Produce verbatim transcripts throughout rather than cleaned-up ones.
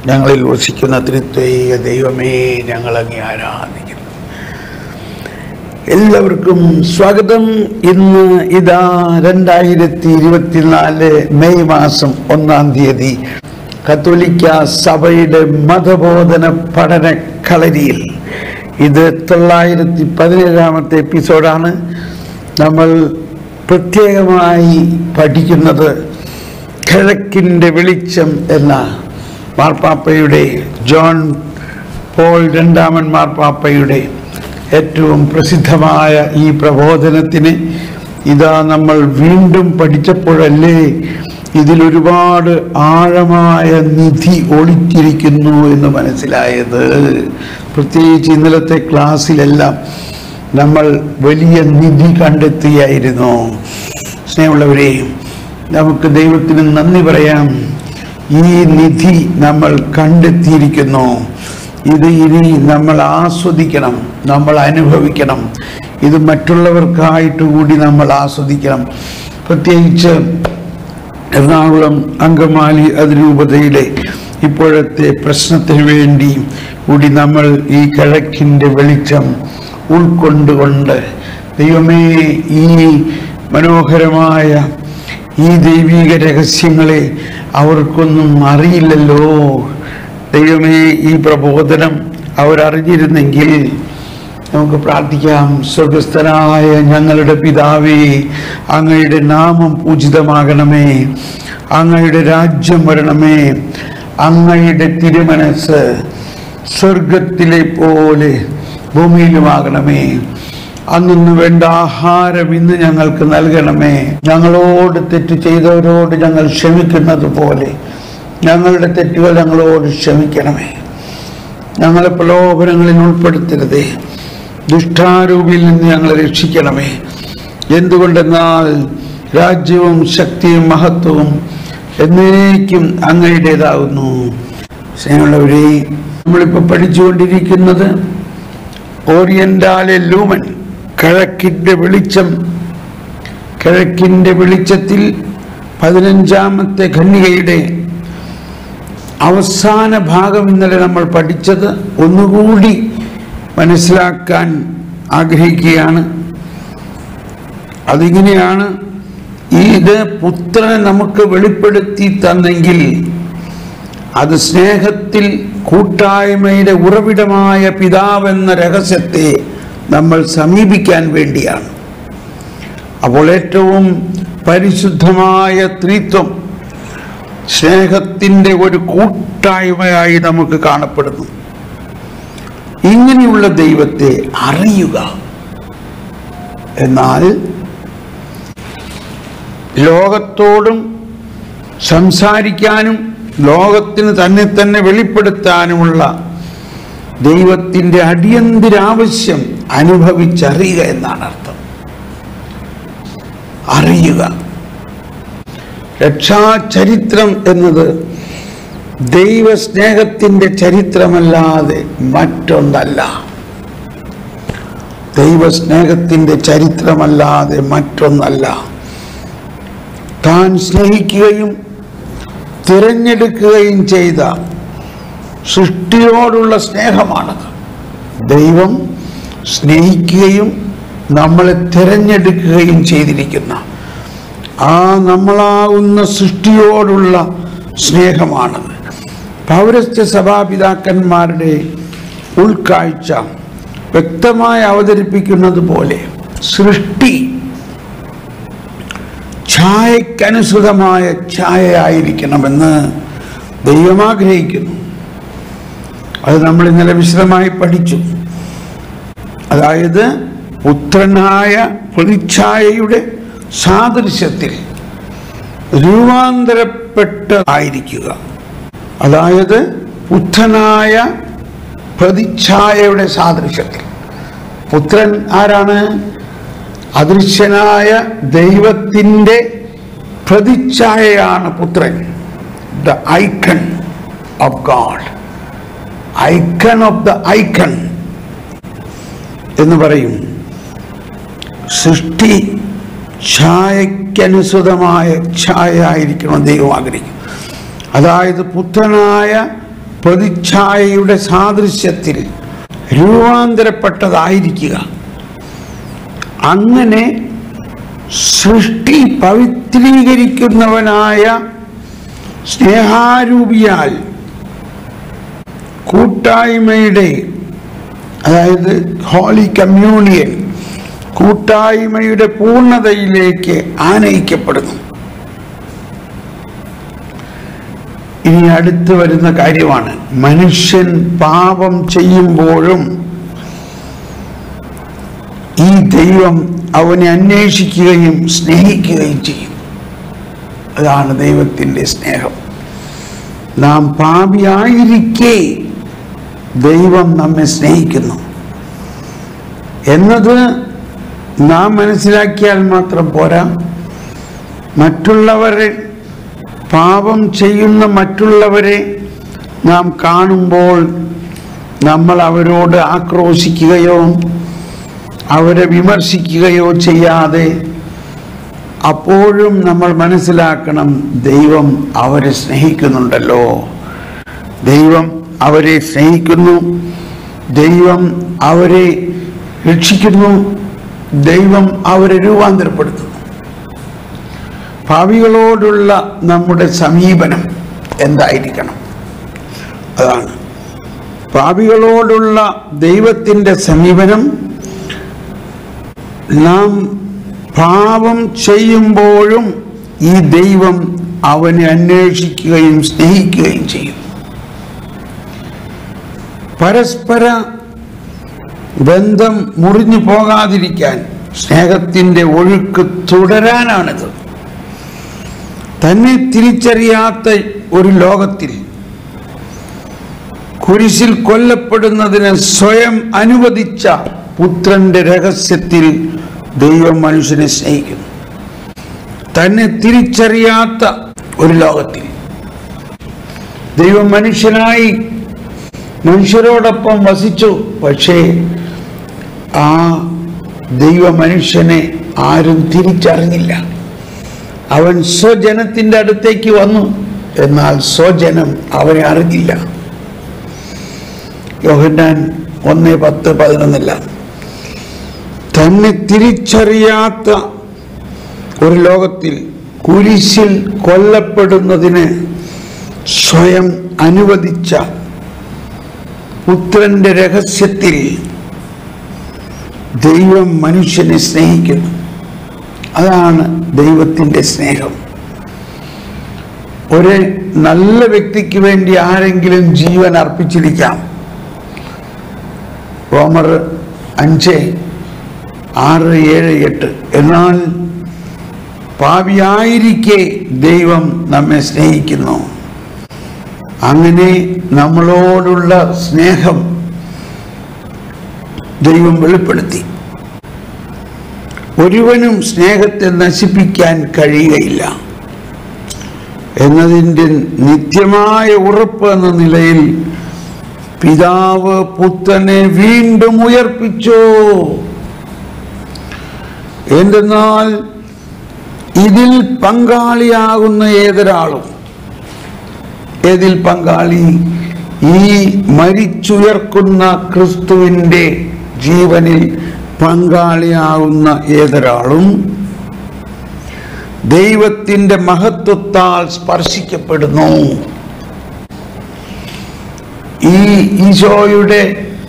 ഞങ്ങളിൽ വസിക്കുന്ന ത്രിത്വൈക ദൈവമേ, ഞങ്ങളങ്ങേ ആരാധിക്കുന്നു. എല്ലാവർക്കും സ്വാഗതം. ഇന്ന് ഇതാ രണ്ടായിരത്തി ഇരുപത്തിനാല് മെയ് മാസം ഒന്നാം തീയതി കത്തോലിക്ക സഭയുടെ മതബോധന പഠന കളരിയിൽ ഇത് തൊള്ളായിരത്തി പതിനേഴാമത്തെ എപ്പിസോഡാണ്. നമ്മൾ പ്രത്യേകമായി പഠിക്കുന്നത് കിഴക്കിൻ്റെ വെളിച്ചം എന്ന മാർപ്പാപ്പയുടെ ജോൺ പോൾ രണ്ടാമൻ മാർപ്പാപ്പയുടെ ഏറ്റവും പ്രസിദ്ധമായ ഈ പ്രബോധനത്തിന് ഇതാ നമ്മൾ വീണ്ടും പഠിച്ചപ്പോഴല്ലേ ഇതിലൊരുപാട് ആഴമായ നിധി ഒളിച്ചിരിക്കുന്നു എന്ന് മനസ്സിലായത്. പ്രത്യേകിച്ച് ഇന്നലത്തെ ക്ലാസ്സിലെല്ലാം നമ്മൾ വലിയ നിധി കണ്ടെത്തിയായിരുന്നു. സ്നേഹമുള്ളവരെ, നമുക്ക് ദൈവത്തിന് നന്ദി പറയാം. ഈ നിധി നമ്മൾ കണ്ടെത്തിയിരിക്കുന്നു. ഇത് ഇനി നമ്മൾ ആസ്വദിക്കണം, നമ്മൾ അനുഭവിക്കണം. ഇത് മറ്റുള്ളവർക്കായിട്ട് കൂടി നമ്മൾ ആസ്വദിക്കണം. പ്രത്യേകിച്ച് എറണാകുളം അങ്കമാലി അതിരൂപതയിലെ ഇപ്പോഴത്തെ പ്രശ്നത്തിന് വേണ്ടി കൂടി നമ്മൾ ഈ കിഴക്കിൻ്റെ വെളിച്ചം ഉൾക്കൊണ്ടുകൊണ്ട്, ദൈവമേ, ഈ മനോഹരമായ ഈ ദൈവിക രഹസ്യങ്ങളെ അവർക്കൊന്നും അറിയില്ലല്ലോ. ദൈവമേ, ഈ പ്രബോധനം അവരറിഞ്ഞിരുന്നെങ്കിൽ നമുക്ക് പ്രാർത്ഥിക്കാം. സ്വർഗസ്ഥനായ ഞങ്ങളുടെ പിതാവേ, അങ്ങയുടെ നാമം പൂജിതമാകണമേ, അങ്ങയുടെ രാജ്യം വരണമേ, അങ്ങയുടെ തിരുമനസ് സ്വർഗത്തിലെ പോലെ ഭൂമിയിലുമാകണമേ. അന്നു വേണ്ട ആഹാരം ഇന്ന് ഞങ്ങൾക്ക് നൽകണമേ. ഞങ്ങളോട് തെറ്റ് ചെയ്തവരോട് ഞങ്ങൾ ക്ഷമിക്കുന്നത് പോലെ ഞങ്ങളുടെ തെറ്റുകൾ ഞങ്ങളോട് ക്ഷമിക്കണമേ. ഞങ്ങളെ പ്രലോഭനങ്ങളിൽ ഉൾപ്പെടുത്തരുതേ, ദുഷ്ടാരൂപിയിൽ നിന്ന് ഞങ്ങളെ രക്ഷിക്കണമേ. എന്തുകൊണ്ടെന്നാൽ രാജ്യവും ശക്തിയും മഹത്വവും എന്നേക്കും അങ്ങയുടേതാകുന്നു. സ്നേഹമുള്ളവരെ, നമ്മളിപ്പോൾ പഠിച്ചുകൊണ്ടിരിക്കുന്നത് ഓറിയന്റാലെ ലൂമൻ, കിഴക്കിൻ്റെ വെളിച്ചം. കിഴക്കിൻ്റെ വെളിച്ചത്തിൽ പതിനഞ്ചാമത്തെ ഖണ്ഡികയുടെ അവസാന ഭാഗം ഇന്നലെ നമ്മൾ പഠിച്ചത് ഒന്നുകൂടി മനസ്സിലാക്കാൻ ആഗ്രഹിക്കുകയാണ്. അതിങ്ങനെയാണ്: ഇത് പുത്രനെ നമുക്ക് വെളിപ്പെടുത്തി തന്നെങ്കിൽ അത് സ്നേഹത്തിൽ കൂട്ടായ്മയുടെ ഉറവിടമായ പിതാവെന്ന രഹസ്യത്തെ നമ്മൾ സമീപിക്കാൻ വേണ്ടിയാണ്. അപ്പോൾ ഏറ്റവും പരിശുദ്ധമായ ത്രിത്വം സ്നേഹത്തിൻ്റെ ഒരു കൂട്ടായ്മയായി നമുക്ക് കാണപ്പെടുന്നു. ഇങ്ങനെയുള്ള ദൈവത്തെ അറിയുക എന്നാൽ ലോകത്തോടും സംസാരിക്കാനും ലോകത്തിന് തന്നെ തന്നെ വെളിപ്പെടുത്താനുമുള്ള ദൈവത്തിൻ്റെ അടിയന്തര ആവശ്യം അനുഭവിച്ചറിയുക എന്നാണ് അർത്ഥം. അറിയുക. രക്ഷാചരിത്രം എന്നത് ദൈവസ്നേഹത്തിൻ്റെ ചരിത്രമല്ലാതെ മറ്റൊന്നല്ല. ദൈവസ്നേഹത്തിൻ്റെ ചരിത്രമല്ലാതെ മറ്റൊന്നല്ല. താൻ സ്നേഹിക്കുകയും തിരഞ്ഞെടുക്കുകയും ചെയ്ത സൃഷ്ടിയോടുള്ള സ്നേഹമാണത്. ദൈവം സ്നേഹിക്കുകയും നമ്മളെ തിരഞ്ഞെടുക്കുകയും ചെയ്തിരിക്കുന്ന ആ നമ്മളാവുന്ന സൃഷ്ടിയോടുള്ള സ്നേഹമാണത്. പൗരസ്ത്യ സഭാപിതാക്കന്മാരുടെ ഉൾക്കാഴ്ച വ്യക്തമായി അവതരിപ്പിക്കുന്നത് പോലെ സൃഷ്ടി ഛായക്കനുസൃതമായ ഛായയായിരിക്കണമെന്ന് ദൈവം ആഗ്രഹിക്കുന്നു. അത് നമ്മൾ ഇന്നലെ വിശദമായി പഠിച്ചു. അതായത് പുത്രനായ പ്രതിച്ഛായയുടെ സാദൃശ്യത്തിൽ രൂപാന്തരപ്പെട്ട് ആയിരിക്കുക. അതായത് പുത്രനായ പ്രതിച്ഛായയുടെ സാദൃശ്യത്തിൽ. പുത്രൻ ആരാണ്? അദൃശ്യനായ ദൈവത്തിൻ്റെ പ്രതിച്ഛായയാണ് പുത്രൻ. The icon of God, icon of the icon എന്ന് പറയും. സൃഷ്ടി ഛായക്കനുസൃതമായ ഛായ ആയിരിക്കണം ദൈവം ആഗ്രഹിക്കും. അതായത് പുത്രനായ പ്രതിച്ഛായയുടെ സാദൃശ്യത്തിൽ രൂപാന്തരപ്പെട്ടതായിരിക്കുക. അങ്ങനെ സൃഷ്ടി പവിത്രീകരിക്കുന്നവനായ സ്നേഹാരൂപിയാൽ കൂട്ടായ്മയുടെ, അതായത് ഹോളി കമ്മ്യൂണിയൻ, കൂട്ടായ്മയുടെ പൂർണ്ണതയിലേക്ക് ആനയിക്കപ്പെടുന്നു. ഇനി അടുത്ത് വരുന്ന കാര്യമാണ്, മനുഷ്യൻ പാപം ചെയ്യുമ്പോഴും ഈ ദൈവം അവനെ അന്വേഷിക്കുകയും സ്നേഹിക്കുകയും ചെയ്യും. അതാണ് ദൈവത്തിൻ്റെ സ്നേഹം. നാം പാപിയായിരിക്കെ ദൈവം നമ്മെ സ്നേഹിക്കുന്നു എന്നത് നാം മനസ്സിലാക്കിയാൽ മാത്രം പോരാ. മറ്റുള്ളവരെ, പാപം ചെയ്യുന്ന മറ്റുള്ളവരെ നാം കാണുമ്പോൾ നമ്മൾ അവരോട് ആക്രോശിക്കുകയോ അവരെ വിമർശിക്കുകയോ ചെയ്യാതെ അപ്പോഴും നമ്മൾ മനസ്സിലാക്കണം, ദൈവം അവരെ സ്നേഹിക്കുന്നുണ്ടല്ലോ, ദൈവം അവരെ സ്നേഹിക്കുന്നു, ദൈവം അവരെ രക്ഷിക്കുന്നു, ദൈവം അവരെ രൂപാന്തരപ്പെടുത്തുന്നു. പാപികളോടുള്ള നമ്മുടെ സമീപനം എന്തായിരിക്കണം? അതാണ് പാപികളോടുള്ള ദൈവത്തിൻ്റെ സമീപനം. നാം പാപം ചെയ്യുമ്പോഴും ഈ ദൈവം അവനെ അന്വേഷിക്കുകയും സ്നേഹിക്കുകയും ചെയ്യും. പരസ്പര ബന്ധം മുറിഞ്ഞു പോകാതിരിക്കാൻ സ്നേഹത്തിൻ്റെ ഒഴുക്ക് തുടരാനാണിത്. തന്നെ തിരിച്ചറിയാത്ത ഒരു ലോകത്തിൽ കുരിശിൽ കൊല്ലപ്പെടുന്നതിന് സ്വയം അനുവദിച്ച പുത്രന്റെ രഹസ്യത്തിൽ ദൈവം മനുഷ്യനെ സ്നേഹിക്കുന്നു. തന്നെ തിരിച്ചറിയാത്ത ഒരു ലോകത്തിൽ ദൈവം മനുഷ്യനായി മനുഷ്യരോടൊപ്പം വസിച്ചു. പക്ഷേ ആ ദൈവ മനുഷ്യനെ ആരും തിരിച്ചറിഞ്ഞില്ല. അവൻ സ്വജനത്തിൻ്റെ അടുത്തേക്ക് വന്നു, എന്നാൽ സ്വജനം അവനെ അറിഞ്ഞില്ല. യോഹന്നാൻ ഒന്ന് പത്ത് പതിനൊന്നില്ല. തന്നെ തിരിച്ചറിയാത്ത ഒരു ലോകത്തിൽ കുരിശിൽ കൊല്ലപ്പെടുന്നതിന് സ്വയം അനുവദിച്ച പുത്രന്റെ രഹസ്യത്തിൽ ദൈവം മനുഷ്യനെ സ്നേഹിക്കുന്നു. അതാണ് ദൈവത്തിൻ്റെ സ്നേഹം. ഒരു നല്ല വ്യക്തിക്ക് വേണ്ടി ആരെങ്കിലും ജീവൻ അർപ്പിച്ചിരിക്കാം. റോമർ അഞ്ച് ആറ് ഏഴ് എട്ട്. എന്നാൽ പാപിയായിരിക്കെ ദൈവം നമ്മെ സ്നേഹിക്കുന്നു. അങ്ങനെ നമ്മളോടുള്ള സ്നേഹം ദൈവം വെളിപ്പെടുത്തി. ഒരുവനും സ്നേഹത്തെ നശിപ്പിക്കാൻ കഴിയുകയില്ല എന്നതിൻ്റെ നിത്യമായ ഉറപ്പ് എന്ന നിലയിൽ പിതാവ് പുത്രനെ വീണ്ടും ഉയർപ്പിച്ചു. എന്തെന്നാൽ ഇതിൽ പങ്കാളിയാകുന്ന ഏതൊരാളും, ഏതിൽ പങ്കാളി? ഈ മരിച്ചുയർക്കുന്ന ക്രിസ്തുവിൻ്റെ ജീവനിൽ പങ്കാളിയാവുന്ന ഏതൊരാളും ദൈവത്തിൻ്റെ മഹത്വത്താൽ സ്പർശിക്കപ്പെടുന്നു. ഈ ഈശോയുടെ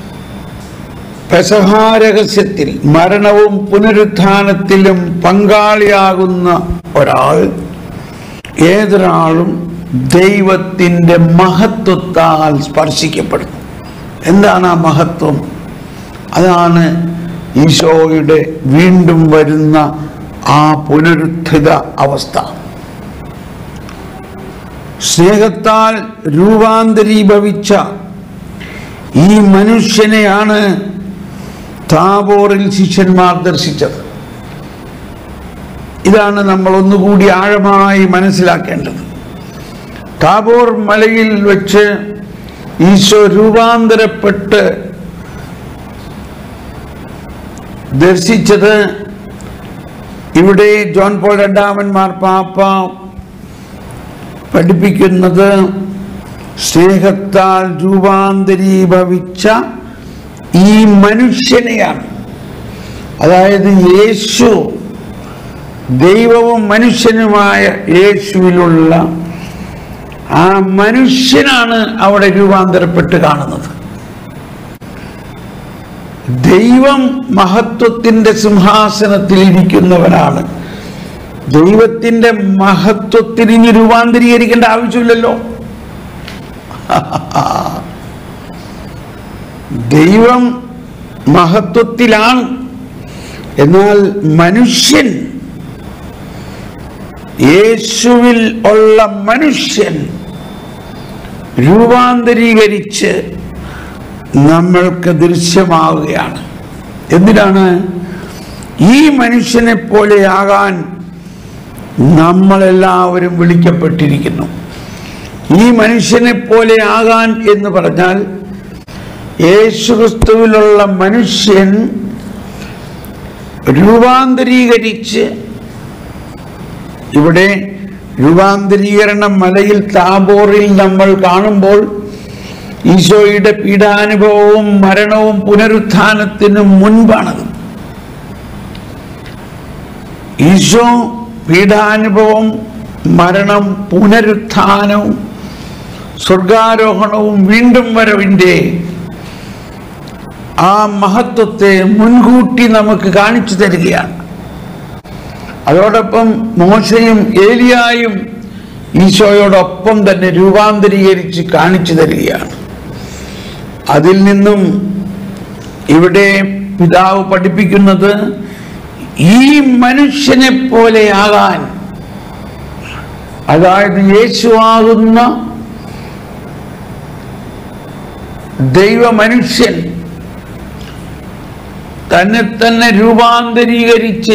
പെസഹാ രഹസ്യത്തിൽ മരണവും പുനരുത്ഥാനത്തിലും പങ്കാളിയാകുന്ന ഒരാൾ, ഏതൊരാളും ദൈവത്തിൻ്റെ മഹത്വത്താൽ സ്പർശിക്കപ്പെടുന്നു. എന്താണ് ആ മഹത്വം? അതാണ് ഈശോയുടെ വീണ്ടും വരുന്ന ആ പുനരുത്ഥിത അവസ്ഥ. സ്നേഹത്താൽ രൂപാന്തരീഭവിച്ച ഈ മനുഷ്യനെയാണ് താബോറിൽ ശിഷ്യന്മാർ ദർശിച്ചത്. ഇതാണ് നമ്മൾ ഒന്നുകൂടി ആഴമായി മനസ്സിലാക്കേണ്ടത്. താബോർ മലയിൽ വെച്ച് ഈശോ രൂപാന്തരപ്പെട്ട് ദർശിച്ചത് ഇവിടെ ജോൺ പോൾ രണ്ടാമൻ മാർപ്പാപ്പ പഠിപ്പിക്കുന്നത് സ്നേഹത്താൽ രൂപാന്തരീഭവിച്ച ഈ മനുഷ്യനെയാണ്, അതായത് യേശു, ദൈവവും മനുഷ്യനുമായ യേശുവിലുള്ള ആ മനുഷ്യനാണ് അവിടെ രൂപാന്തരപ്പെട്ട് കാണുന്നത്. ദൈവം മഹത്വത്തിന്റെ സിംഹാസനത്തിൽ ഇരിക്കുന്നവനാണ്. ദൈവത്തിന്റെ മഹത്വത്തിന് ഇനി രൂപാന്തരീകരിക്കേണ്ട ആവശ്യമില്ലല്ലോ. ദൈവം മഹത്വത്തിലാണ്. എന്നാൽ മനുഷ്യൻ, യേശുവിൽ ഉള്ള മനുഷ്യൻ രൂപാന്തരീകരിച്ച് നമ്മൾക്ക് ദൃശ്യമാവുകയാണ്. എന്തിനാണ്? ഈ മനുഷ്യനെ പോലെയാകാൻ നമ്മളെല്ലാവരും വിളിക്കപ്പെട്ടിരിക്കുന്നു. ഈ മനുഷ്യനെ പോലെയാകാൻ എന്ന് പറഞ്ഞാൽ യേശുക്രിസ്തുവിലുള്ള മനുഷ്യൻ രൂപാന്തരീകരിച്ച്, ഇവിടെ രൂപാന്തരീകരണ മലയിൽ താബോറിൽ നമ്മൾ കാണുമ്പോൾ ഈശോയുടെ പീഡാനുഭവവും മരണവും പുനരുത്ഥാനത്തിനും മുൻപാണത്. ഈശോ പീഡാനുഭവം, മരണം, പുനരുത്ഥാനവും സ്വർഗാരോഹണവും വീണ്ടും വരവിൻ്റെ ആ മഹത്വത്തെ മുൻകൂട്ടി നമുക്ക് കാണിച്ചു തരികയാണ്. അതോടൊപ്പം മോശയും ഏലിയായും ഈശോയോടൊപ്പം തന്നെ രൂപാന്തരീകരിച്ച് കാണിച്ചു തരികയാണ്. അതിൽ നിന്നും ഇവിടെ പിതാവ് പഠിപ്പിക്കുന്നത് ഈ മനുഷ്യനെ പോലെയാകാൻ, അതായത് യേശുവാകുന്ന ദൈവ മനുഷ്യൻ തന്നെ തന്നെ രൂപാന്തരീകരിച്ച്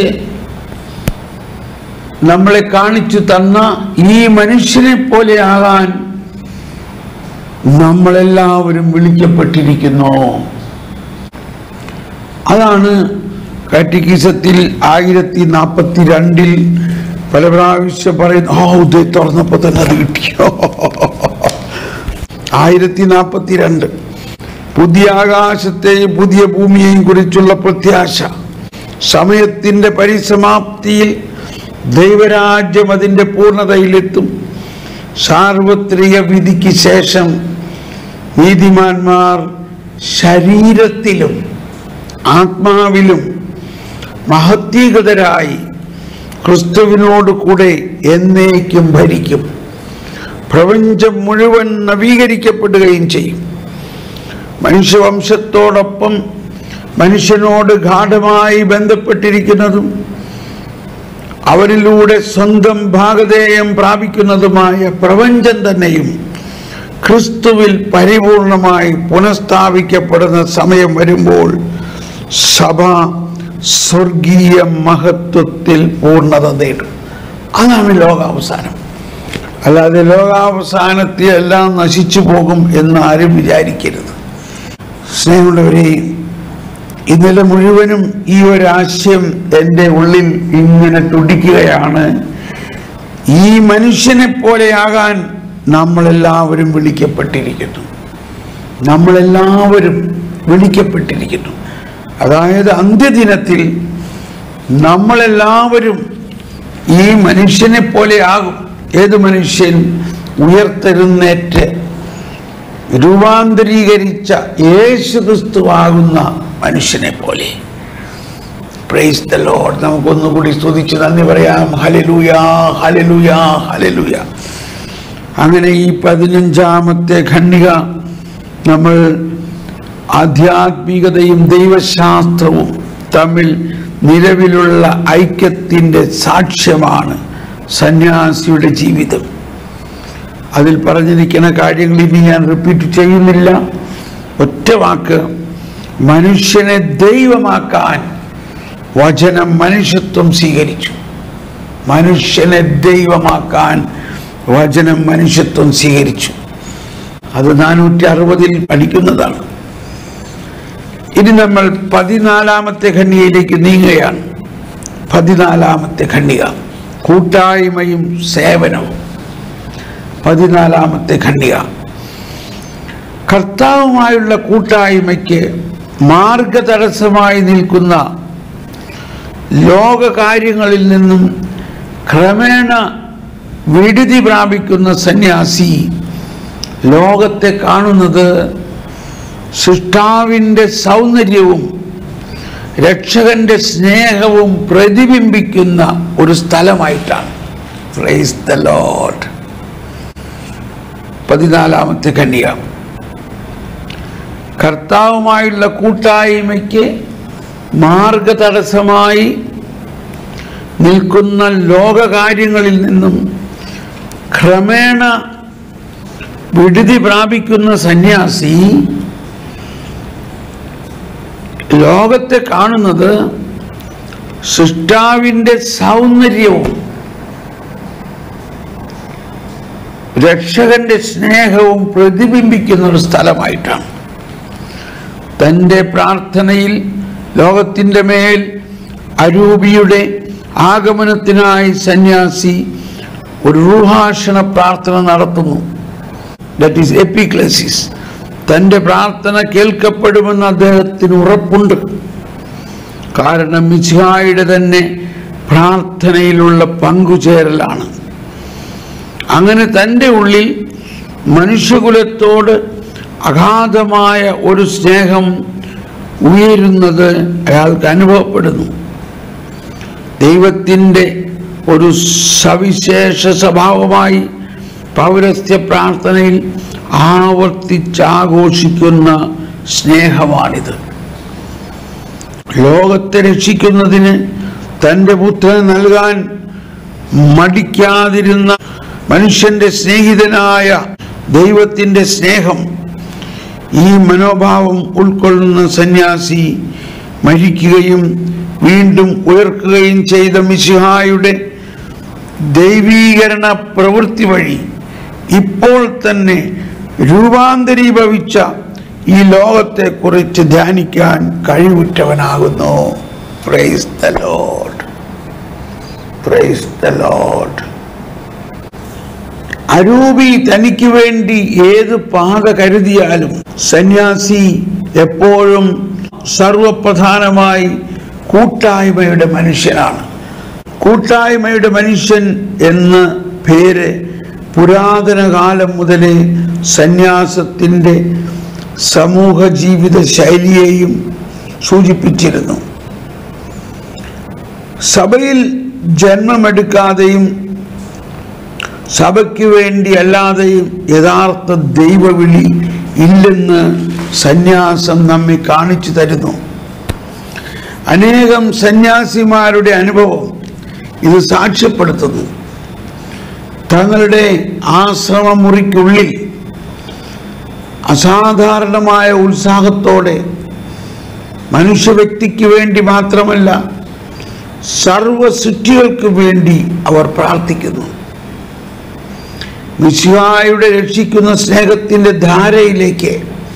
നമ്മളെ കാണിച്ചു തന്ന ഈ മനുഷ്യനെ പോലെയാകാൻ നമ്മളെല്ലാവരും വിളിക്കപ്പെട്ടിരിക്കുന്നു. അതാണ് കാറ്റഗിസത്തിൽ ആയിരത്തി നാൽപ്പത്തി രണ്ടിൽ പല പ്രാവശ്യം പറയുന്നു. ഓ ഇത് തുറന്നപ്പോ തന്നെ അത് കിട്ടിയോ. ആയിരത്തി നാൽപ്പത്തി രണ്ട് പുതിയ ആകാശത്തെയും പുതിയ ഭൂമിയെയും കുറിച്ചുള്ള പ്രത്യാശ. സമയത്തിന്റെ പരിസമാപ്തിയിൽ ദൈവരാജ്യം അതിൻ്റെ പൂർണ്ണതയിലെത്തും. സാർവത്രിക വിധിക്ക് ശേഷം നീതിമാന്മാർ ശരീരത്തിലും ആത്മാവിലും മഹത്വീകൃതരായി ക്രിസ്തുവിനോട് കൂടെ എന്നേക്കും ഭരിക്കും. പ്രപഞ്ചം മുഴുവൻ നവീകരിക്കപ്പെടുകയും ചെയ്യും. മനുഷ്യവംശത്തോടൊപ്പം മനുഷ്യനോട് ഗാഢമായി ബന്ധപ്പെട്ടിരിക്കുന്നതും അവരിലൂടെ സ്വന്തം ഭാഗധേയം പ്രാപിക്കുന്നതുമായ പ്രപഞ്ചം തന്നെയും ക്രിസ്തുവിൽ പരിപൂർണമായി പുനഃസ്ഥാപിക്കപ്പെടുന്ന സമയം വരുമ്പോൾ സഭ സ്വർഗീയ മഹത്വത്തിൽ പൂർണ്ണത നേടും. അതാണ് ലോകാവസാനം. അല്ലാതെ ലോകാവസാനത്തിൽ എല്ലാം നശിച്ചു പോകും എന്ന് ആരും വിചാരിക്കരുത്. സ്നേഹമുള്ളവരെ, ഇന്നലെ മുഴുവനും ഈ ഒരാശയം എൻ്റെ ഉള്ളിൽ ഇങ്ങനെ തുടിക്കുകയാണ്. ഈ മനുഷ്യനെ പോലെയാകാൻ നമ്മളെല്ലാവരും വിളിക്കപ്പെട്ടിരിക്കുന്നു. നമ്മളെല്ലാവരും വിളിക്കപ്പെട്ടിരിക്കുന്നു. അതായത് അന്ത്യദിനത്തിൽ നമ്മളെല്ലാവരും ഈ മനുഷ്യനെ പോലെയാകും. ഏത് മനുഷ്യൻ? ഉയർത്തെഴുന്നേറ്റ് രൂപാന്തരീകരിച്ച യേശുക്രിസ്തുവാകുന്ന മനുഷ്യനെ പോലെ. Price the Lord. നമുക്കൊന്നുകൂടി സ്തുതിച്ച് നന്ദി പറയാം. ഹല്ലേലൂയാ, ഹല്ലേലൂയാ, ഹല്ലേലൂയാ. അങ്ങനെ ഈ പതിനഞ്ചാമത്തെ ഖണ്ഡിക നമ്മൾ ആധ്യാത്മികതയും ദൈവശാസ്ത്രവും തമ്മിൽ നിലവിലുള്ള ഐക്യത്തിൻ്റെ സാക്ഷ്യമാണ് സന്യാസിയുടെ ജീവിതം. അതിൽ പറഞ്ഞിരിക്കുന്ന കാര്യങ്ങൾ ഇനി ഞാൻ റിപ്പീറ്റ് ചെയ്യുന്നില്ല. ഒറ്റ വാക്ക്: മനുഷ്യനെ ദൈവമാക്കാൻ വചനം മനുഷ്യത്വം സ്വീകരിച്ചു. മനുഷ്യനെ ദൈവമാക്കാൻ വചനം മനുഷ്യത്വം സ്വീകരിച്ചു. അത് നാനൂറ്റി അറുപതിൽ പഠിക്കുന്നതാണ്. ഇനി നമ്മൾ പതിനാലാമത്തെ ഖണ്ഡികയിലേക്ക് നീങ്ങുകയാണ്. പതിനാലാമത്തെ ഖണ്ഡിക കൂട്ടായ്മയും സേവനവും. പതിനാലാമത്തെ ഖണ്ഡിക കർത്താവുമായുള്ള കൂട്ടായ്മയ്ക്ക് മാർഗതടസ്സമായി നിൽക്കുന്ന ലോകകാര്യങ്ങളിൽ നിന്നും ക്രമേണ വിടുതി പ്രാപിക്കുന്ന സന്യാസി ലോകത്തെ കാണുന്നത് സൃഷ്ടാവിൻ്റെ സൗന്ദര്യവും രക്ഷകന്റെ സ്നേഹവും പ്രതിബിംബിക്കുന്ന ഒരു സ്ഥലമായിട്ടാണ്. Price the Lord. പതിനാലാമത്തെ കന്യ, കർത്താവുമായുള്ള കൂട്ടായ്മയ്ക്ക് മാർഗതടസ്സമായി നിൽക്കുന്ന ലോകകാര്യങ്ങളിൽ നിന്നും ക്രമേണ വിടുതി പ്രാപിക്കുന്ന സന്യാസി ലോകത്തെ കാണുന്നത് സൃഷ്ടാവിൻ്റെ സൗന്ദര്യവും രക്ഷകന്റെ സ്നേഹവും പ്രതിബിംബിക്കുന്ന ഒരു സ്ഥലമായിട്ടാണ്. തൻ്റെ പ്രാർത്ഥനയിൽ ലോകത്തിൻ്റെ മേൽ അരൂപിയുടെ ആഗമനത്തിനായി സന്യാസി ഒരു റൂഹാഷണ പ്രാർത്ഥന നടത്തുന്നു. That is epiclesis. തൻ്റെ പ്രാർത്ഥന കേൾക്കപ്പെടുമെന്ന് അദ്ദേഹത്തിന് ഉറപ്പുണ്ട്. കാരണം മിശിഹായുടെ തന്നെ പ്രാർത്ഥനയിലുള്ള പങ്കുചേരലാണ്. അങ്ങനെ തൻ്റെ ഉള്ളിൽ മനുഷ്യകുലത്തോട് അഗാധമായ ഒരു സ്നേഹം ഉയരുന്നത് അയാൾക്ക് അനുഭവപ്പെടുന്നു. ദൈവത്തിൻ്റെ ഒരു സവിശേഷ സ്വഭാവമായി പൗരസ്ത്യ പ്രാർത്ഥനയിൽ ആവർത്തിച്ചാഘോഷിക്കുന്ന സ്നേഹമാണിത്. ലോകത്തെ രക്ഷിക്കുന്നതിന് തൻ്റെ പുത്രൻ നൽകാൻ മടിക്കാതിരുന്ന മനുഷ്യന്റെ സ്നേഹിതനായ ദൈവത്തിൻ്റെ സ്നേഹം, ഈ മനോഭാവം ഉൾക്കൊള്ളുന്ന സന്യാസി മരിക്കുകയും വീണ്ടും ഉയർക്കുകയും ചെയ്ത മിശിഹായുടെ ദൈവീകരണ പ്രവൃത്തി വഴി ഇപ്പോൾ തന്നെ രൂപാന്തരീഭവിച്ച ഈ ലോകത്തെ കുറിച്ച് ധ്യാനിക്കാൻ കഴിവുറ്റവനാകുന്നു. Praise the Lord. Praise the Lord. അരൂപി തനിക്ക് വേണ്ടി ഏത് പാത കരുതിയാലും സന്യാസി എപ്പോഴും സർവപ്രധാനമായി കൂട്ടായ്മയുടെ മനുഷ്യനാണ്. കൂട്ടായ്മയുടെ മനുഷ്യൻ എന്ന പേര് പുരാതന കാലം മുതലേ സന്യാസത്തിൻ്റെ സമൂഹ ജീവിത ശൈലിയെയും സൂചിപ്പിച്ചിരുന്നു. സഭയിൽ ജന്മമെടുക്കാതെയും സഭയ്ക്ക് വേണ്ടി അല്ലാതെയും യഥാർത്ഥ ദൈവവിളി ഇല്ലെന്ന് സന്യാസം നമ്മെ കാണിച്ചു തരുന്നു. അനേകം സന്യാസിമാരുടെ അനുഭവം ഇത് സാക്ഷ്യപ്പെടുത്തുന്നു. തങ്ങളുടെ ആശ്രമമുറിക്കുള്ളിൽ അസാധാരണമായ ഉത്സാഹത്തോടെ മനുഷ്യ വ്യക്തിക്ക് വേണ്ടി മാത്രമല്ല സർവ സൃഷ്ടികൾക്ക് വേണ്ടി അവർ പ്രാർത്ഥിക്കുന്നു. മിശിഹായുടെ രക്ഷിക്കുന്ന സ്നേഹത്തിൻ്റെ ധാരയിലേക്ക്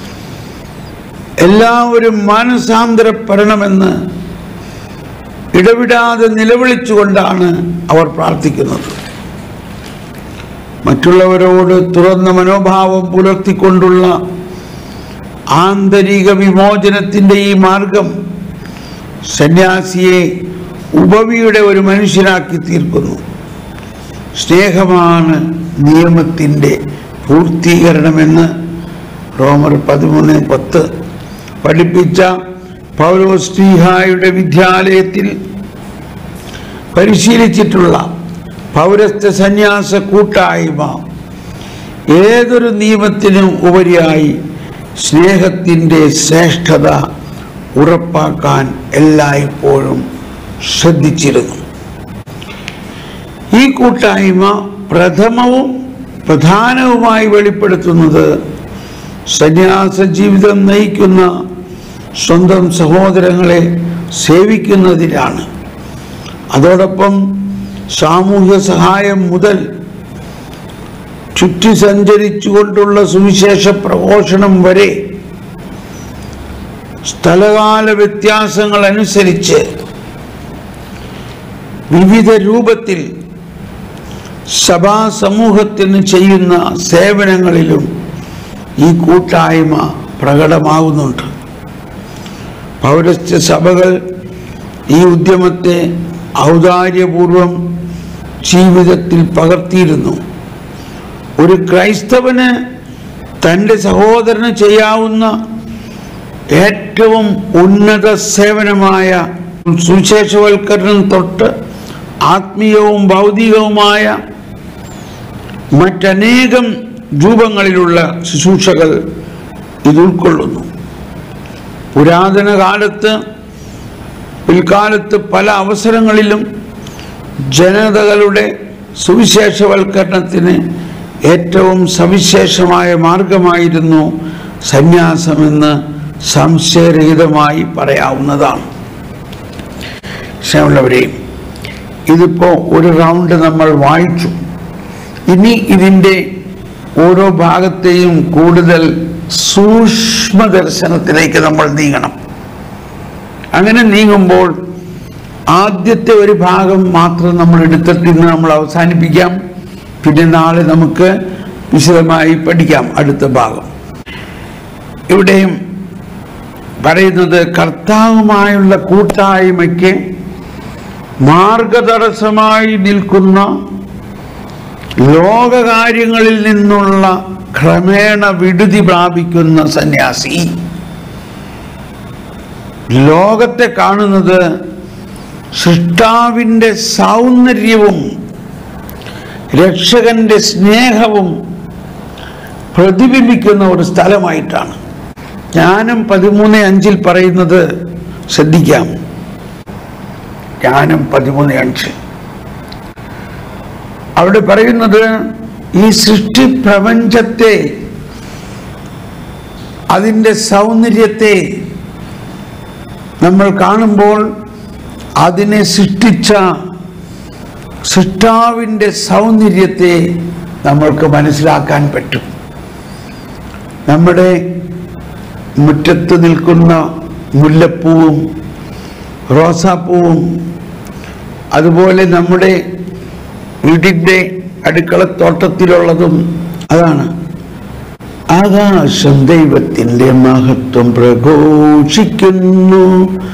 എല്ലാവരും മാനസാന്തരപ്പെടണമെന്ന് ഇടവിടാതെ നിലവിളിച്ചുകൊണ്ടാണ് അവർ പ്രാർത്ഥിക്കുന്നത്. മറ്റുള്ളവരോട് തുറന്ന മനോഭാവം പുലർത്തിക്കൊണ്ടുള്ള ആന്തരിക വിമോചനത്തിൻ്റെ ഈ മാർഗം സന്യാസിയെ ഉപവിയുടെ ഒരു മനുഷ്യനാക്കി തീർക്കുന്നു. സ്നേഹമാണ് നിയമത്തിൻ്റെ പൂർത്തീകരണമെന്ന് റോമർ പതിമൂന്ന് പത്ത് പഠിപ്പിച്ച പൗലോസ് ശ്ലീഹായുടെ വിദ്യാലയത്തിൽ പരിശീലിച്ചിട്ടുള്ള പൗരസ്ത്യ സന്യാസ കൂട്ടായ്മ ഏതൊരു നിയമത്തിനും ഉപരിയായി സ്നേഹത്തിൻ്റെ ശ്രേഷ്ഠത ഉറപ്പാക്കാൻ എല്ലായ്പ്പോഴും ശ്രദ്ധിച്ചിരുന്നു. ഈ കൂട്ടായ്മ പ്രഥമവും പ്രധാനവുമായി വെളിപ്പെടുത്തുന്നത് സന്യാസ ജീവിതം നയിക്കുന്ന സ്വന്തം സഹോദരങ്ങളെ സേവിക്കുന്നതിലാണ്. അതോടൊപ്പം സാമൂഹ്യ സഹായം മുതൽ ചുറ്റി സഞ്ചരിച്ചുകൊണ്ടുള്ള സുവിശേഷ പ്രഘോഷണം വരെ സ്ഥലകാല വ്യത്യാസങ്ങൾ അനുസരിച്ച് വിവിധ രൂപത്തിൽ സഭാ സമൂഹത്തിന് ചെയ്യുന്ന സേവനങ്ങളിലും ഈ കൂട്ടായ്മ പ്രകടമാകുന്നുണ്ട്. പൗരസ്ത്യ സഭകൾ ഈ ഉദ്യമത്തെ ഔദാര്യപൂർവം ജീവിതത്തിൽ പകർത്തിയിരുന്നു. ഒരു ക്രൈസ്തവന് തൻ്റെ സഹോദരന് ചെയ്യാവുന്ന ഏറ്റവും ഉന്നത സേവനമായ സുവിശേഷവൽക്കരണം തൊട്ട് ആത്മീയവും ഭൗതികവുമായ മറ്റനേകം രൂപങ്ങളിലുള്ള ശുശ്രൂഷകൾ ഇത് ഉൾക്കൊള്ളുന്നു. പുരാതന കാലത്ത് പിൽക്കാലത്ത് പല അവസരങ്ങളിലും ജനതകളുടെ സുവിശേഷവൽക്കരണത്തിന് ഏറ്റവും സവിശേഷമായ മാർഗമായിരുന്നു സന്യാസമെന്ന് സംശയരഹിതമായി പറയാവുന്നതാണ്. സ്നേഹമുള്ളവരെയും, ഇതിപ്പോൾ ഒരു റൗണ്ട് നമ്മൾ വായിച്ചു. ഇനി ഇതിൻ്റെ ഓരോ ഭാഗത്തെയും കൂടുതൽ സൂക്ഷ്മ ദർശനത്തിലേക്ക് നമ്മൾ നീങ്ങണം. അങ്ങനെ നീങ്ങുമ്പോൾ ആദ്യത്തെ ഒരു ഭാഗം മാത്രം നമ്മൾ എടുത്തിട്ട് ഇന്ന് നമ്മൾ അവസാനിപ്പിക്കാം. പിന്നെ നാളെ നമുക്ക് വിശദമായി പഠിക്കാം അടുത്ത ഭാഗം. ഇവിടെയും പറയുന്നത് കർത്താവുമായുള്ള കൂട്ടായ്മയ്ക്ക് മാർഗതടസ്സമായി നിൽക്കുന്ന ലോകകാര്യങ്ങളിൽ നിന്നുള്ള ക്രമേണ വിടുതി പ്രാപിക്കുന്ന സന്യാസി ലോകത്തെ കാണുന്നത് സൃഷ്ടാവിൻ്റെ സൗന്ദര്യവും രക്ഷകന്റെ സ്നേഹവും പ്രതിബിംബിക്കുന്ന ഒരു സ്ഥലമായിട്ടാണ്. ജ്ഞാനം പതിമൂന്ന് അഞ്ചിൽ പറയുന്നത് ശ്രദ്ധിക്കാം. ജ്ഞാനം പതിമൂന്ന് അഞ്ച് അവിടെ പറയുന്നത് ഈ സൃഷ്ടി പ്രപഞ്ചത്തെ, അതിൻ്റെ സൗന്ദര്യത്തെ നമ്മൾ കാണുമ്പോൾ അതിനെ സൃഷ്ടിച്ച സൃഷ്ടാവിൻ്റെ സൗന്ദര്യത്തെ നമ്മൾക്ക് മനസ്സിലാക്കാൻ പറ്റും. നമ്മുടെ മുറ്റത്ത് നിൽക്കുന്ന മുല്ലപ്പൂവും റോസാപ്പൂവും അതുപോലെ നമ്മുടെ വീടിൻ്റെ അടുക്കളത്തോട്ടത്തിലുള്ളതും അതാണ്. ആകാശം ദൈവത്തിൻ്റെ മഹത്വം പ്രഘോഷിക്കുന്നു,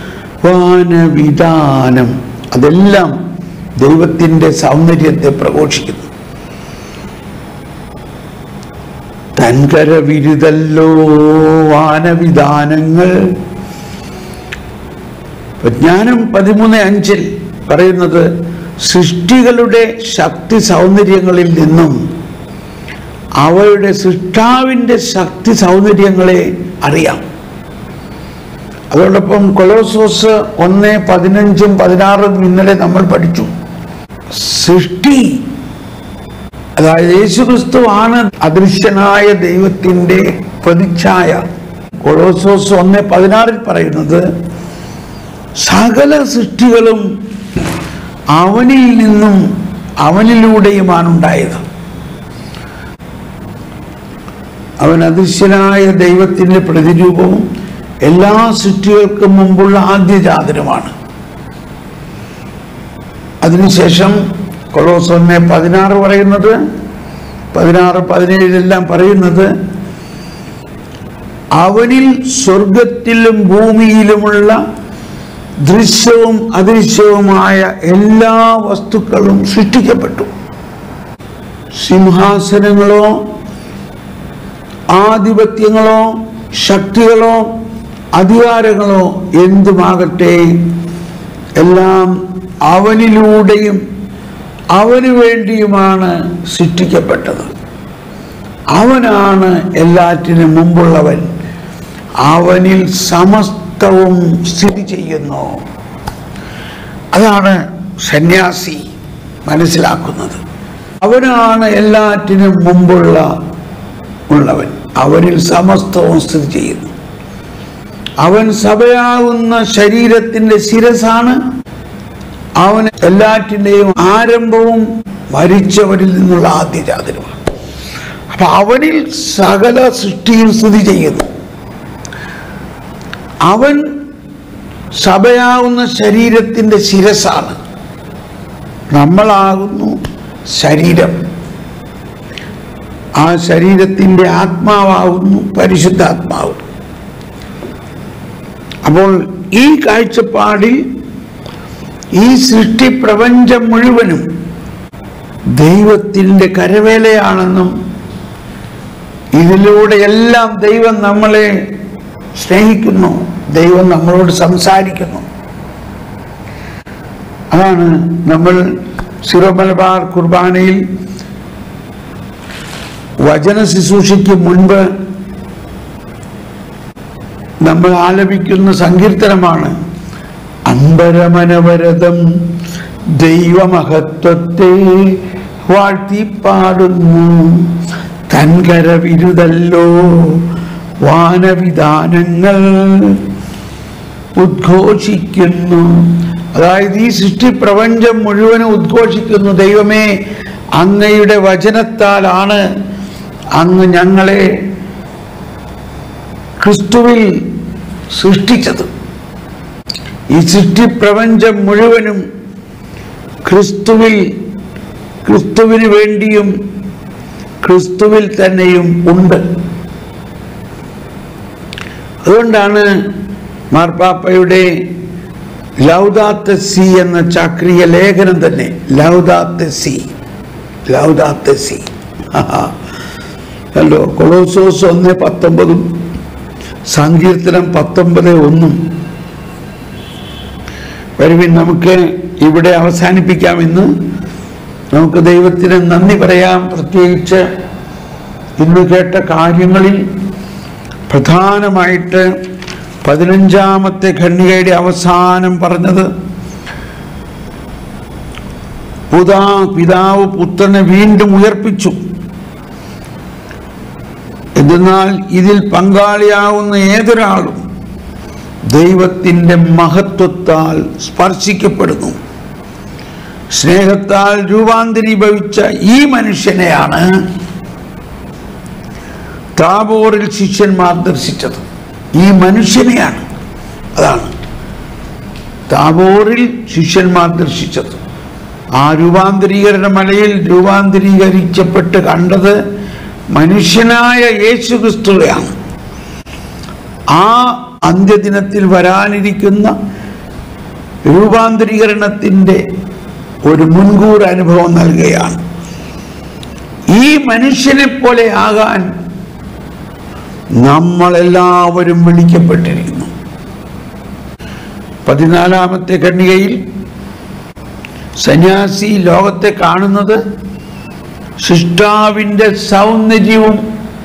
വാനവിധാനം അതെല്ലാം ദൈവത്തിൻ്റെ സൗന്ദര്യത്തെ പ്രഘോഷിക്കുന്നു. തൻകര വിരുതല്ലോ വാനവിധാനങ്ങൾ. ജ്ഞാനം പതിമൂന്ന് അഞ്ചിൽ പറയുന്നത് സൃഷ്ടികളുടെ ശക്തി സൗന്ദര്യങ്ങളിൽ നിന്നും അവയുടെ സൃഷ്ടാവിൻ്റെ ശക്തി സൗന്ദര്യങ്ങളെ അറിയാം. അതോടൊപ്പം കൊലോസോസ് ഒന്ന് പതിനഞ്ചും പതിനാറും ഇന്നലെ നമ്മൾ പഠിച്ചു. സൃഷ്ടി, അതായത് യേശുക്രിസ്തു ആണ് അദൃശ്യനായ ദൈവത്തിൻ്റെ പ്രതിച്ഛായ. കൊലോസോസ് ഒന്ന് പതിനാറിൽ പറയുന്നത് സകല സൃഷ്ടികളും അവനിൽ നിന്നും അവനിലൂടെയുമാണ് ഉണ്ടായത്. അവൻ അദൃശ്യനായ ദൈവത്തിൻ്റെ പ്രതിരൂപവും എല്ലാ സൃഷ്ടികൾക്കും മുമ്പുള്ള ആദ്യജാതനുമാണ്. അതിനുശേഷം കൊലോസ് ഒന്ന് പതിനാറ് പറയുന്നത്, പതിനാറ് പതിനേഴിലെല്ലാം പറയുന്നത് അവനിൽ സ്വർഗത്തിലും ഭൂമിയിലുമുള്ള ദൃശ്യവും അദൃശ്യവുമായ എല്ലാ വസ്തുക്കളും സൃഷ്ടിക്കപ്പെട്ടു. സിംഹാസനങ്ങളോ ആധിപത്യങ്ങളോ ശക്തികളോ അധികാരങ്ങളോ എന്തുമാകട്ടെ, എല്ലാം അവനിലൂടെയും അവന് വേണ്ടിയുമാണ് സൃഷ്ടിക്കപ്പെട്ടത്. അവനാണ് എല്ലാറ്റിനും മുമ്പുള്ളവൻ, അവനിൽ സമസ്തവും സ്ഥിതി ചെയ്യുന്നു. അതാണ് സന്യാസി മനസ്സിലാക്കുന്നത്. അവനാണ് എല്ലാറ്റിനും മുമ്പുള്ള ഉള്ളവൻ, അവനിൽ സമസ്തവും സ്ഥിതി ചെയ്യുന്നു. അവൻ സഭയാകുന്ന ശരീരത്തിൻ്റെ ശിരസാണ്. അവൻ എല്ലാറ്റിൻ്റെയും ആരംഭവും മരിച്ചവരിൽ നിന്നുള്ള ആദ്യജാതനുമാണ്. അപ്പൊ അവനിൽ സകല സൃഷ്ടിയും സ്ഥിതി ചെയ്യുന്നു. അവൻ സഭയാകുന്ന ശരീരത്തിൻ്റെ ശിരസാണ്. നമ്മളാകുന്നു ശരീരം. ആ ശരീരത്തിൻ്റെ ആത്മാവാകുന്നു പരിശുദ്ധാത്മാവ്. അപ്പോൾ ഈ കാഴ്ചപ്പാടിൽ ഈ സൃഷ്ടി പ്രപഞ്ചം മുഴുവനും ദൈവത്തിൻ്റെ കരവേലയാണെന്നും ഇതിലൂടെ എല്ലാം ദൈവം നമ്മളെ സ്നേഹിക്കുന്നു, ദൈവം നമ്മളോട് സംസാരിക്കുന്നു. അതാണ് നമ്മൾ സിറോ മലബാർ കുർബാനയിൽ വചന ശുശ്രൂഷയ്ക്ക് മുൻപ് നമ്മൾ ആലപിക്കുന്ന സങ്കീർത്തനമാണ് അമ്പരമനവരതം ദൈവമഹത്വത്തെ വാഴ്ത്തിപ്പാടുന്നു, തൻകരവിരുതല്ലോ വാനവിധാനങ്ങൾ ഉദ്ഘോഷിക്കുന്നു. അതായത് ഈ സൃഷ്ടി പ്രപഞ്ചം മുഴുവനും ഉദ്ഘോഷിക്കുന്നു, ദൈവമേ അങ്ങയുടെ വചനത്താലാണ് അങ്ങ് ഞങ്ങളെ ക്രിസ്തുവിൽ സൃഷ്ടിച്ചത്. ഈ സൃഷ്ടി പ്രപഞ്ചം മുഴുവനും ക്രിസ്തുവിൽ ക്രിസ്തുവിന് വേണ്ടിയും ക്രിസ്തുവിൽ തന്നെയും ഉണ്ട്. അതുകൊണ്ടാണ് മാർപ്പാപ്പയുടെ ലൗദാത്തെ സി എന്ന ചാക്രിക ലേഖനം തന്നെ ലൗദാത്തെ സി ലൗദാത്തെ സി അല്ലോ കൊളോസോസ് ഒന്ന് പത്തൊമ്പതും സങ്കീർത്തനം പത്തൊമ്പത് ഒന്നും. വരുവിൻ നമുക്ക് ഇവിടെ അവസാനിപ്പിക്കാമെന്ന്. നമുക്ക് ദൈവത്തിന് നന്ദി പറയാം. പ്രത്യേകിച്ച് ഇന്ന് കേട്ട കാര്യങ്ങളിൽ പ്രധാനമായിട്ട് പതിനഞ്ചാമത്തെ ഖണ്ഡികയുടെ അവസാനം പറഞ്ഞത് പുതാ പിതാവ് പുത്രനെ വീണ്ടും ഉയർപ്പിച്ചു. എന്നാൽ ഇതിൽ പങ്കാളിയാവുന്ന ഏതൊരാളും ദൈവത്തിൻ്റെ മഹത്വത്താൽ സ്പർശിക്കപ്പെടുന്നു. സ്നേഹത്താൽ രൂപാന്തരീഭവിച്ച ഈ മനുഷ്യനെയാണ് താബോറിൽ ശിഷ്യന്മാർ ദർശിച്ചത്. ഈ മനുഷ്യനെയാണ്, അതാണ് താബോറിൽ ശിഷ്യന്മാർ ദർശിച്ചത്. ആ രൂപാന്തരീകരണ മലയിൽ രൂപാന്തരീകരിക്കപ്പെട്ട് കണ്ടത് മനുഷ്യനായ യേശു ക്രിസ്തുവെയാണ്. ആ അന്ത്യദിനത്തിൽ വരാനിരിക്കുന്ന രൂപാന്തരീകരണത്തിൻ്റെ ഒരു മുൻകൂർ അനുഭവം നൽകുകയാണ്. ഈ മനുഷ്യനെ പോലെ ആകാൻ നമ്മളെല്ലാവരും വിളിക്കപ്പെട്ടിരിക്കുന്നു. പതിനാലാമത്തെ ഖണ്ഡികയിൽ സന്യാസി ലോകത്തെ കാണുന്നത് സൃഷ്ടാവിൻ്റെ സൗന്ദര്യവും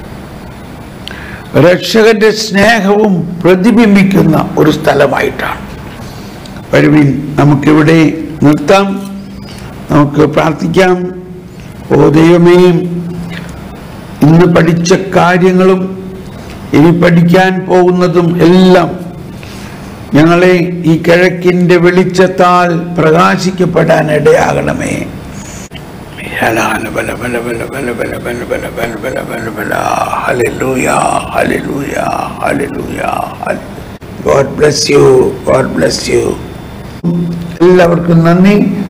രക്ഷകന്റെ സ്നേഹവും പ്രതിബിംബിക്കുന്ന ഒരു സ്ഥലമായിട്ടാണ്. വരുവിൻ നമുക്കിവിടെ നിർത്താം, നമുക്ക് പ്രാർത്ഥിക്കാം. ഓ ദൈവമേ, ഇന്ന് പഠിച്ച കാര്യങ്ങളും ഇനി പഠിക്കാൻ പോകുന്നതും എല്ലാം ഞങ്ങളെ ഈ കിഴക്കിൻ്റെ വെളിച്ചത്താൽ പ്രകാശിക്കപ്പെടാൻ ഇടയാകണമേ. Hallelujah, hallelujah, hallelujah. God bless you, God bless you. എല്ലാവർക്കും നന്ദി.